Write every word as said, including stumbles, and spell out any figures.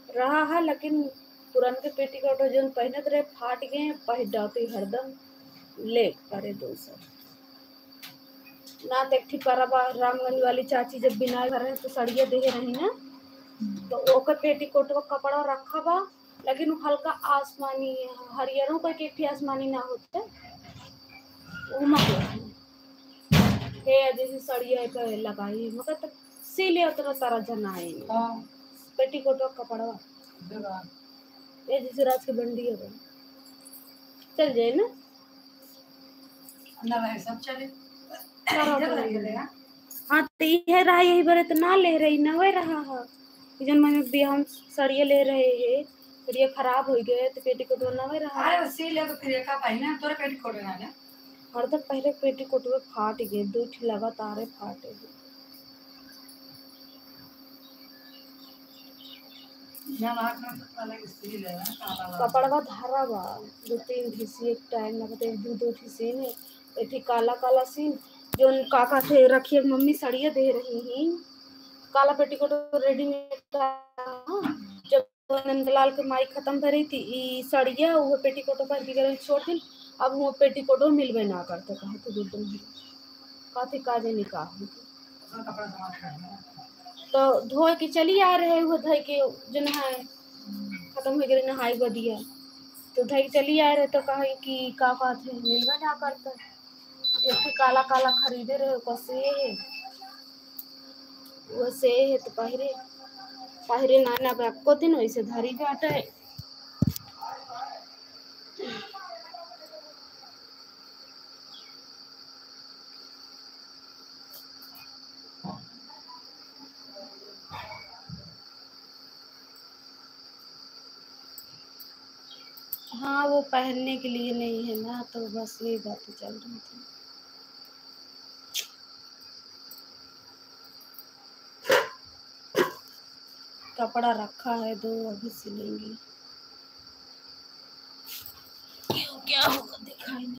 रहा है, लेकिन पुरान के पेटीकोट जो पहनत रहे फाट गए, पहिर डालती हरदम ले करे दोसर ना। देखी परबा रामगंज वाली चाची जब बिना रहे तो सड़िया दे रही ना, तो ओकर पेटीकोट का कपड़ा रखा बा, लेकिन हल्का आसमानी हरियरों का एक आसमानी ना होते हे जैसे सड़िया पे लगाई मगर तो सिले उतना सारा जनाए पेटीकोट का कपड़ा ये जैसे रात की बंडी है चल जाए ना ना सब चले हाँ तो ये रहा यही बार तो ना ले रही ना वही रहा है जन मैंने भी हम सड़िए ले रहे हैं फिर ये खराब हो गए तो पेटीकोट ना वही रहा। अरे सी ले तो फिर का पहने तोरे पेटीकोट ना ले हर तक पहले पेटीकोट में फाट गए दो ठी लगातार फाटे गए कपड़वा धारा बा दो तीन ढीसी एक टाइम लगते एक दो दो ढीसी ने एक काला काला सीन जो काका थे रखिए मम्मी सड़िया दे रही हैं काला पेटीकोट रेडीमेड जब नंदलाल के माई खत्म कर रही थी ई सड़िया वो पेटीकोट पर बिगड़ छोड़ दी अब वो पेटीकोट मिलवे ना करते कहे तो दूर काफी काजे निकाह तो धोए के चली आ रहे वो धोए के जो नहाए खत्म हो गए नहाई बदिया तो धोए के चली आ रहे तो कहे कि का थे मिलवे ना करते एक काला काला खरीदे रहे कसे है वैसे है तो पहरे पहरे नाना बैग को दिन वैसे धरी बाटे हाँ वो पहनने के लिए नहीं है ना तो बस यही बातें चल रही थी। कपड़ा रखा है दो अभी सिलेंगे क्या होगा दिखाई नहीं।